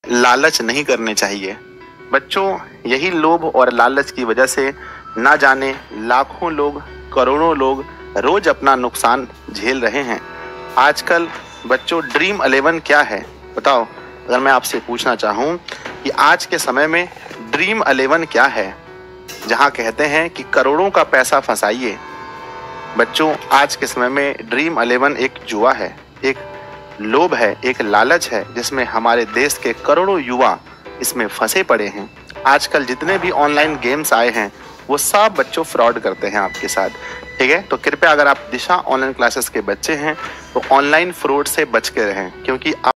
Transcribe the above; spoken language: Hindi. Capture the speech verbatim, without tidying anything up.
लालच नहीं करने चाहिए। बच्चों, यही लोभ और लालच की वजह से ना जाने लाखों लोग, करोड़ों लोग रोज अपना नुकसान झेल रहे हैं। आजकल बच्चों, ड्रीम इलेवन क्या है बताओ? अगर मैं आपसे पूछना चाहूँ कि आज के समय में ड्रीम इलेवन क्या है, जहाँ कहते हैं कि करोड़ों का पैसा फंसाइए। बच्चों, आज के समय में ड्रीम इलेवन एक जुआ है, एक लोभ है, एक लालच है, जिसमें हमारे देश के करोड़ों युवा इसमें फंसे पड़े हैं। आजकल जितने भी ऑनलाइन गेम्स आए हैं वो सब बच्चों फ्रॉड करते हैं आपके साथ, ठीक है? तो कृपया अगर आप दिशा ऑनलाइन क्लासेस के बच्चे हैं तो ऑनलाइन फ्रॉड से बच के रहें, क्योंकि